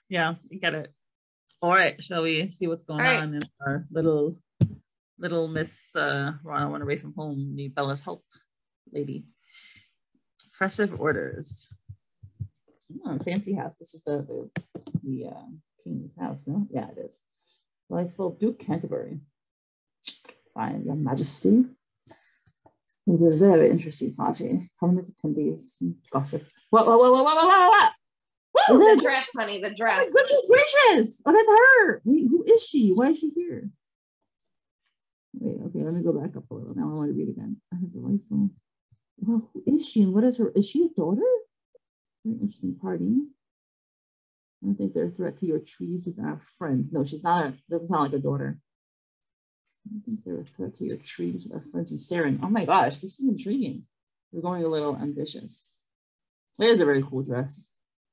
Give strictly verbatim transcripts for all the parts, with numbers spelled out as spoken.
Yeah, you get it. All right, shall we see what's going right. on in our little little Miss uh Run One Away from Home, need Bella's help lady. Oppressive orders. Oh, fancy house. This is the the, the uh, king's house, no? Yeah, it is. Delightful Duke Canterbury. Fine, Your Majesty. It was a very interesting party. Prominent attendees, gossip. What, what, what, what, what, what, what, what? Woo, the it? dress, honey, the dress. Oh, goodness gracious. Oh, that's her. Wait, who is she? Why is she here? Wait, okay, let me go back up a little. Now I want to read again. I have delightful. Well, who is she and what is her? Is she a daughter? Very interesting party. I don't think they're a threat to your trees with our friends. No, she's not. A, doesn't sound like a daughter. I don't think they're a threat to your trees with our friends in Saren. Oh my gosh, this is intriguing. We're going a little ambitious. It is a very cool dress.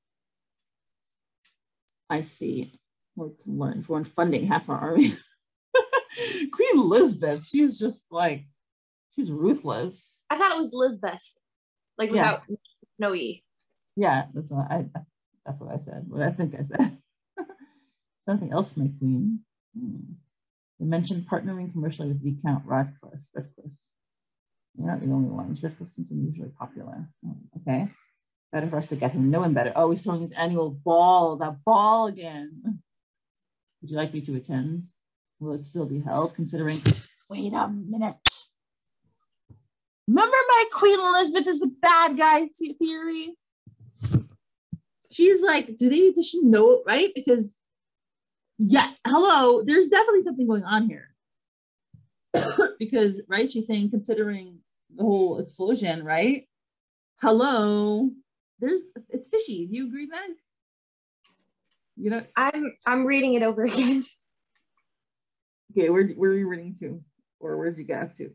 I see. What to learn. For funding half our army. Queen Elizabeth, she's just like, she's ruthless. I thought it was Lisbeth, like without yeah. no E. Yeah, that's what I. That's what I said. What I think I said. Something else, my queen. Hmm. You mentioned partnering commercially with Viscount Radcliffe. Radcliffe. You're not the only ones. Radcliffe seems unusually popular. Oh, okay. Better for us to get him. No one better. Oh, he's throwing his annual ball. That ball again. Would you like me to attend? Will it still be held, considering... Wait a minute. Remember my Queen Elizabeth is the bad guy theory? She's like, do they, does she know it, right? Because, yeah, hello, there's definitely something going on here. Because, right, she's saying, considering the whole explosion, right? Hello, there's, it's fishy. Do you agree, Meg? You know, I'm, I'm reading it over again. Okay, where, where are you reading to? Or where did you get up to?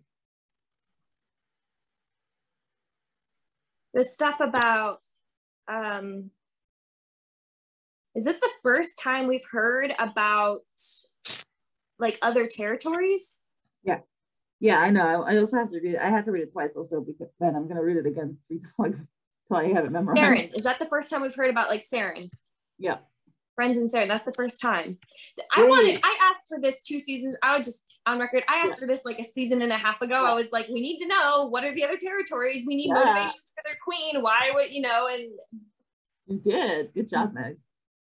The stuff about, um, is this the first time we've heard about like other territories? Yeah, yeah, I know. I also have to read it. I have to read it twice also because then I'm gonna read it again three times until I have it memorized. Saren, is that the first time we've heard about like Saren? Yeah. Friends in Saren, that's the first time. I Wait. wanted, I asked for this two seasons. I would just, on record, I asked yeah. for this like a season and a half ago. I was like, we need to know what are the other territories? We need yeah. motivations for their queen. Why would, you know, and. You did. Good job, Meg.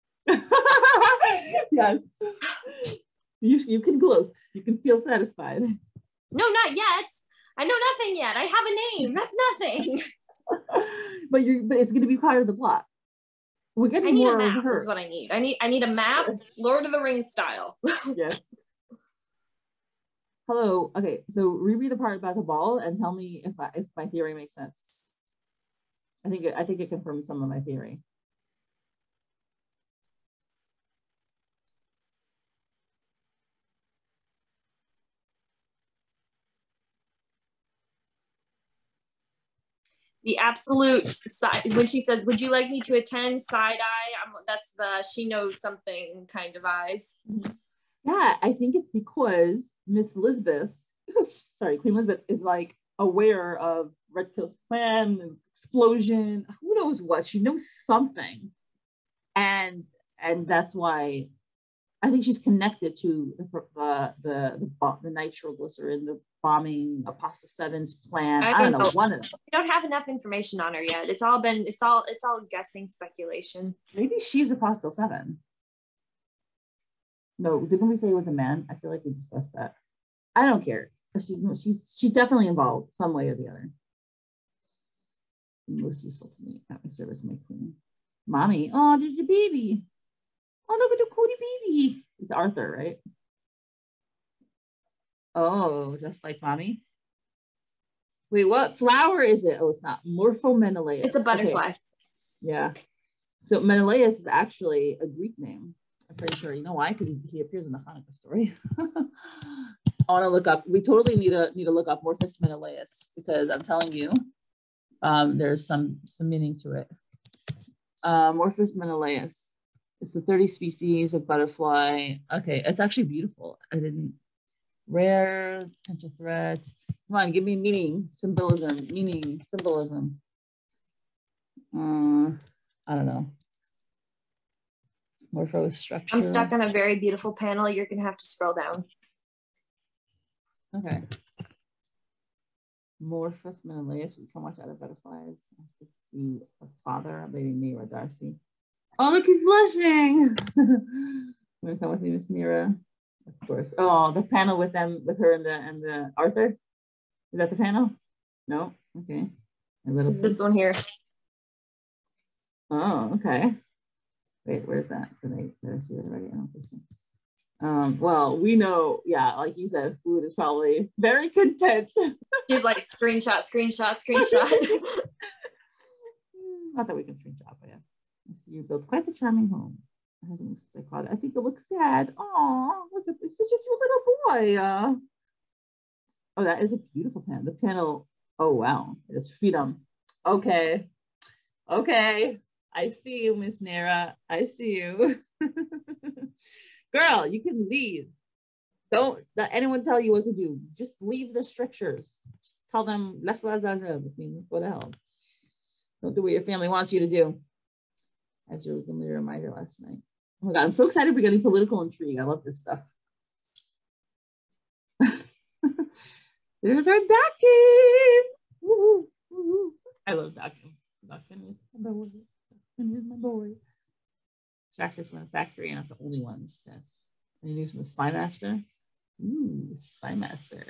Yes. You, you can gloat. You can feel satisfied. No, not yet. I know nothing yet. I have a name. That's nothing. but you're, but it's going to be part of the plot. We're getting I need more a map. of her. Is what I need. I need. I need a map, Lord of the Rings style. Yes. Hello. Okay, so reread the part about the ball and tell me if I, if my theory makes sense. I think it, I think it confirms some of my theory. The absolute side, when she says, would you like me to attend, side eye, I'm, that's the she knows something kind of eyes. Yeah, I think it's because Miss Elizabeth, sorry, Queen Elizabeth is like aware of Redcliffe's plan, explosion, who knows what, she knows something. And and that's why I think she's connected to the uh, the the, the nitroglycerin, the bombing Apostle Seven's plan. I don't, I don't know, know one of them. We don't have enough information on her yet. It's all been it's all it's all guessing, speculation. Maybe she's Apostle Seven. No, didn't we say it was a man? I feel like we discussed that. I don't care. She's she's she's definitely involved some way or the other. Most useful to me at my service, my queen. Mommy, oh, there's your baby. Oh, look at the cutie baby. It's Arthur, right? Oh, just like mommy. Wait, what flower is it? Oh, it's not. Morpho-Menelaus. It's a butterfly. Okay. Yeah. So Menelaus is actually a Greek name. I'm pretty sure. You know why? Because he, he appears in the Hanukkah story. I want to look up. We totally need to need to look up Morphus Menelaus because I'm telling you, um, there's some some meaning to it. Uh, Morphus Menelaus. It's the thirty species of butterfly. Okay, it's actually beautiful. I didn't. Rare, potential threats. Come on, give me meaning, symbolism, meaning, symbolism. Uh, I don't know. Morpho structure. I'm stuck on a very beautiful panel. You're gonna have to scroll down. Okay. Morphus Menelaus. We can watch other butterflies. I have to see a father, Lady Nera Darcy. Oh, look, he's blushing. You want to come with me, Miss Nera? Of course. Oh, the panel with them, with her and the and the Arthur. Is that the panel? No. Okay. A little. This piece. One here. Oh, okay. Wait, where's that? Did I, did I see it already? I don't think so. Um, well, we know, yeah, like you said, food is probably very content. She's like screenshot, screenshot, screenshot. Not that we can screenshot, but yeah. You built quite a charming home. I think it looks sad. Oh, look at this, such a cute little boy. Uh, oh, that is a beautiful panel. The panel, oh wow, it is freedom. Okay, okay. I see you, Miss Nera. I see you. Girl, you can leave. Don't let anyone tell you what to do. Just leave the strictures. Just tell them, left which means go to hell. Don't do what your family wants you to do. As you were a reminder last night. Oh my God, I'm so excited we're getting political intrigue. I love this stuff. There's our Dakin. Woo-hoo, woo-hoo. I love Dakin. Dakin is my boy. Dakin is my boy. Extracted from the factory, and not the only ones. Yes. Any news from the Spy Master? Ooh, Spy Master.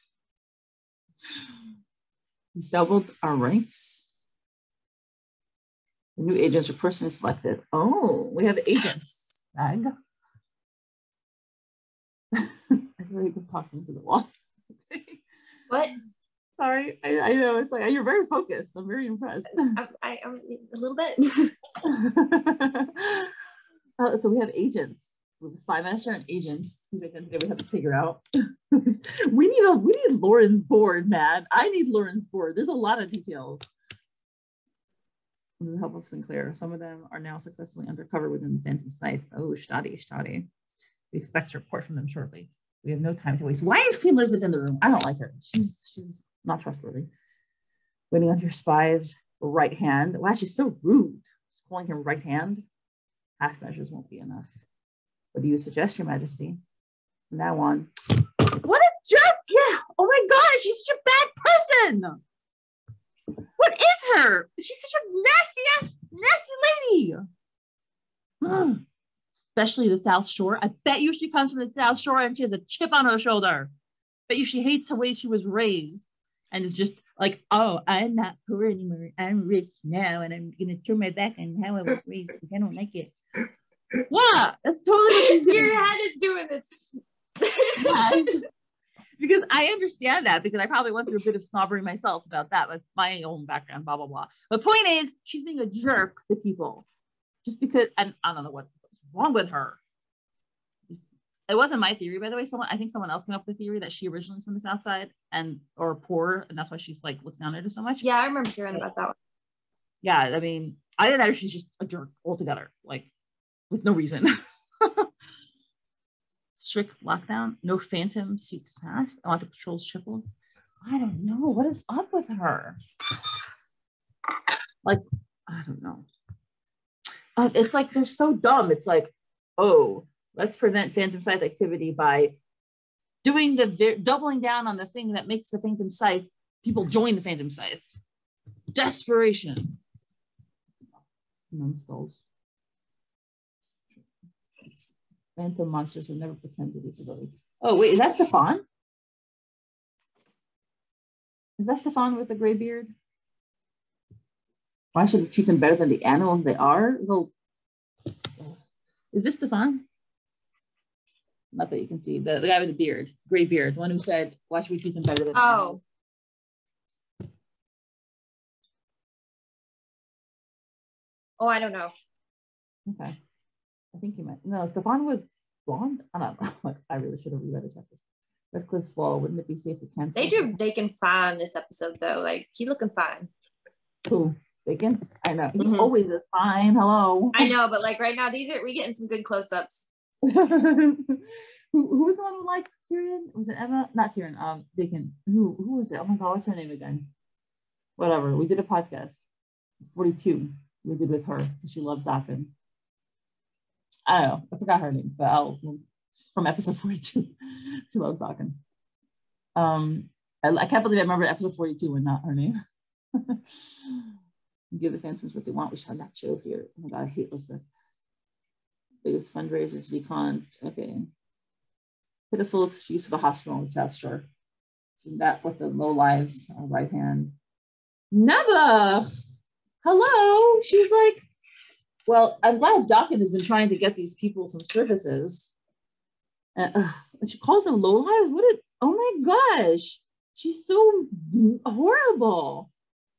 He's doubled our ranks. The new agents are personally selected. Oh, we have agents. Bag. I feel like I'm talking to the wall. What? Sorry, I, I know it's like you're very focused. I'm very impressed. I, I, I'm a little bit. Uh, so we have agents. We have a Spy Master and agents whose identity we have to figure out. we need a we need Lauren's board, man. I need Lauren's board. There's a lot of details. With the help of Sinclair, some of them are now successfully undercover within the Phantom Scythe. Oh, Stadi, Stadi. We expect a report from them shortly. We have no time to waste. Why is Queen Elizabeth in the room? I don't like her. She's she's not trustworthy. Waiting on your spy's right hand. Wow, she's so rude. She's calling him right hand. Half measures won't be enough. What do you suggest, Your Majesty? From now on. What a jerk! Yeah. Oh my God, she's such a bad person. What is her? She's such a nasty ass, nasty lady. Especially the South Shore. I bet you she comes from the South Shore and she has a chip on her shoulder. Bet you she hates the way she was raised and is just like, oh, I'm not poor anymore. I'm rich now and I'm gonna turn my back on how I was raised because I don't like it. What? That's totally what she's doing. Your head is doing this. Yeah. Because I understand that because I probably went through a bit of snobbery myself about that with my own background, blah, blah, blah. The point is, she's being a jerk to people just because, and I don't know what's wrong with her. It wasn't my theory, by the way. Someone, I think someone else came up with the theory that she originally is from the South Side and or poor, and that's why she's like looks down at her so much. Yeah, I remember hearing about that one. Yeah, I mean, either that or she's just a jerk altogether, like with no reason. Strict lockdown, no phantom seeks past. I want the patrols tripled. I don't know. What is up with her? Like, I don't know. Uh, it's like they're so dumb. It's like, oh, let's prevent Phantom Scythe activity by doing the doubling down on the thing that makes the Phantom Scythe people join the Phantom Scythe. Desperation. Numbskulls. Phantom monsters have never pretended disability. Oh, wait, is that Stefan? Is that Stefan with the gray beard? Why should we treat them better than the animals they are? Well, is this Stefan? Not that you can see. The, the guy with the beard, gray beard, the one who said, why should we treat them better than oh. animals? Oh, I don't know. Okay. I think you meant, no, Stefan was blonde. I don't know. I really should have reread this episode. Redcliffe's Ball, wouldn't it be safe to cancel? They do Bacon fine this episode though. Like, he looking fine. Who? Bacon? I know. He mm-hmm. always is fine. Hello. I know, but like right now, these are, we getting some good close-ups. who, who was the one who liked Kieran? Was it Emma? Not Kieran, um, Bacon. Who, who was it? Oh my God, what's her name again? Whatever. We did a podcast. forty-two. We did with her. She loved Dakin. I don't know. I forgot her name, but I'll from episode forty-two. She loves talking. Um, I, I can't believe I remember episode forty-two and not her name. Give the fans what they want. We shall not show here. Oh my God, I hate Elizabeth. Biggest fundraiser to be conned. Okay. Pitiful excuse of the hospital in South Shore. So that what the low lives uh, right hand. Never. Hello. She's like, well, I'm glad Dakin has been trying to get these people some services. And, uh, and she calls them low lives. What a, oh my gosh. She's so horrible.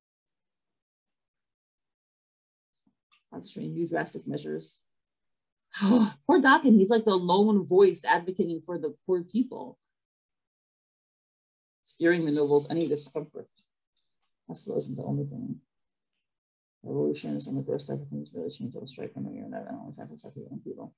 Concentrating new drastic measures. Poor Dakin, he's like the lone voice advocating for the poor people. Sparing the nobles any discomfort. Hospital isn't the only thing. Revolution is on the doorstep. Things really change. It'll strike from the year and that only happens to young people.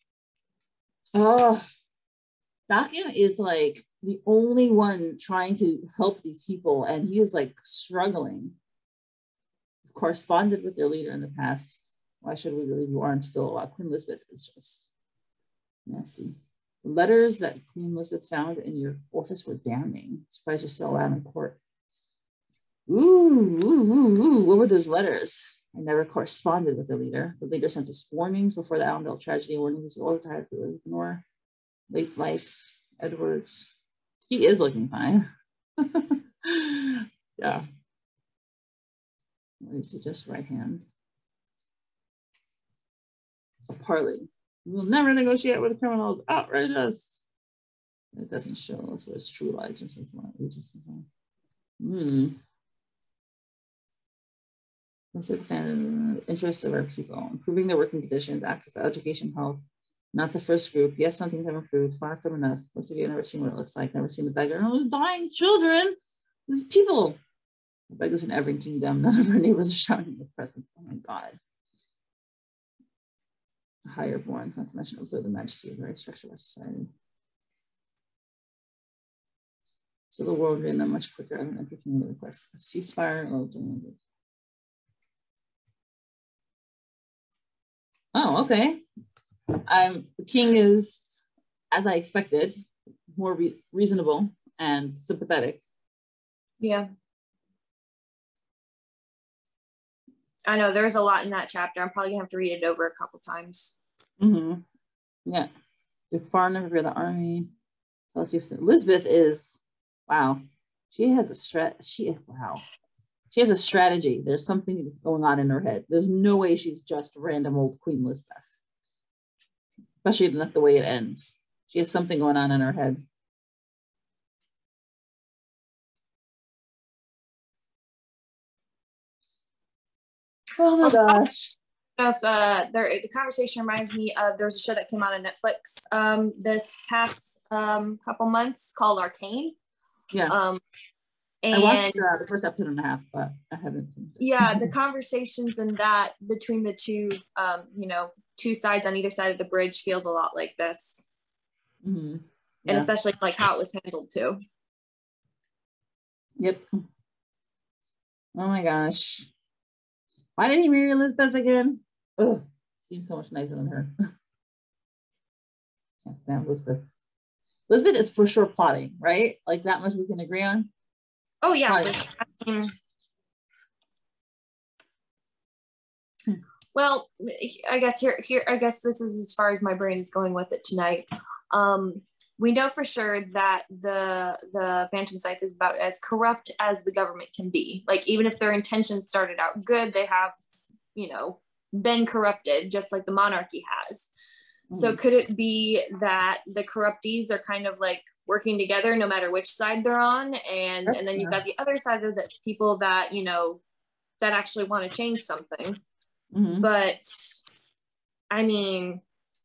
Oh, Dakin is like the only one trying to help these people, and he is like struggling. Corresponded with their leader in the past. Why should we believe you aren't still alive? Queen Elizabeth is just nasty. The letters that Queen Elizabeth found in your office were damning. Surprised you're still alive in court. Ooh, ooh, ooh, ooh, what were those letters? I never corresponded with the leader. The leader sent us warnings before the Allendale tragedy, warnings all the time to ignore. Late life, Edwards. He is looking fine. Yeah. What do you suggest? Right hand. A parley. We will never negotiate with criminals. Outrageous. It doesn't show us what his true allegiance is like. Hmm. Consider the interests of our people, improving their working conditions, access to education, health. Not the first group. Yes, some things have improved. Far from enough. Most of you have never seen what it looks like. Never seen the beggar. Oh, dying children. These people. The beggars in every kingdom. None of our neighbors are shouting in the presence. Oh my God. Higher born, not to mention observe the majesty of the very structure of our society. So the world ran them much quicker than everything we request. A ceasefire. Oh, okay. Um, the king is, as I expected, more re reasonable and sympathetic. Yeah. I know there's a lot in that chapter. I'm probably gonna have to read it over a couple times. Mm-hmm. Yeah. The far number of the army. Elizabeth is, wow. She has a strat. She wow. She has a strategy. There's something going on in her head. There's no way she's just random old Queen Elizabeth. Especially not the way it ends. She has something going on in her head. Oh my gosh. Of, uh, there, the conversation reminds me of there's a show that came out on Netflix um, this past um, couple months called Arcane. Yeah. Um, and I watched uh, the first episode and a half, but I haven't. Yeah, the conversations in that between the two, um, you know, two sides on either side of the bridge feels a lot like this. Mm-hmm. Yeah. And especially like how it was handled too. Yep. Oh my gosh. Why did he marry Elizabeth again? Oh, seems so much nicer than her. Can't stand Elizabeth. Elizabeth is for sure plotting, right? Like that much we can agree on. Oh yeah. For, well, I guess here, here, I guess this is as far as my brain is going with it tonight. Um, we know for sure that the the Phantom Scythe is about as corrupt as the government can be. Like even if their intentions started out good, they have, you know, been corrupted just like the monarchy has. Mm. So could it be that the corruptees are kind of like working together no matter which side they're on, and That's and then you've got the other side of the people that, you know, that actually want to change something. Mm-hmm. But I mean,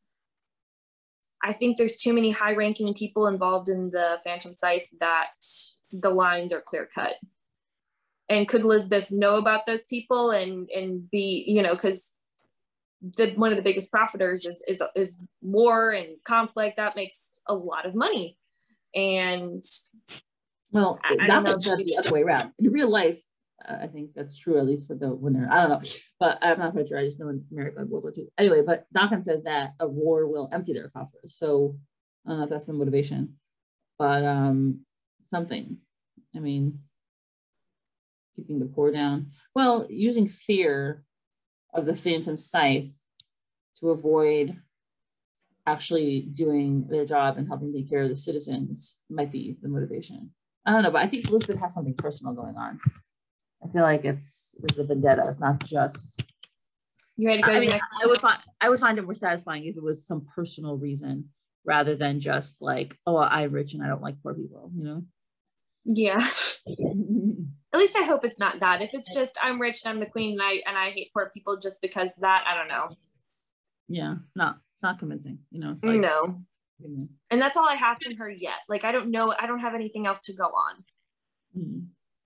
I think there's too many high-ranking people involved in the Phantom Scythe that the lines are clear-cut. And could Elizabeth know about those people and and be, you know, because the one of the biggest profiters is, is is war and conflict. That makes a lot of money. And well, I, that was just the other way around. In real life, I think that's true, at least for the winner. I don't know, but I'm not quite sure. I just know in America, World War Two. Anyway, but Dakan says that a war will empty their coffers. So I don't know if that's the motivation, but um, something. I mean, keeping the poor down. Well, using fear of the phantom scythe to avoid actually doing their job and helping take care of the citizens might be the motivation. I don't know, but I think Elizabeth has something personal going on. I feel like it's it's a vendetta. It's not just. You ready to go I to mean, the next? I would find I would find it more satisfying if it was some personal reason rather than just like, oh, I'm rich and I don't like poor people. You know? Yeah. At least I hope it's not that. If it's just I'm rich and I'm the queen and I and I hate poor people just because of that, I don't know. Yeah, no, it's not convincing. You know? It's like, no. And that's all I have from her yet. Like I don't know. I don't have anything else to go on. Mm-hmm.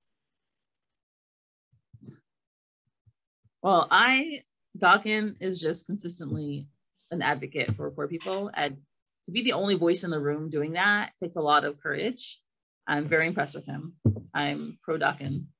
Well, I, Dakan is just consistently an advocate for poor people, and to be the only voice in the room doing that takes a lot of courage. I'm very impressed with him. I'm pro Dakan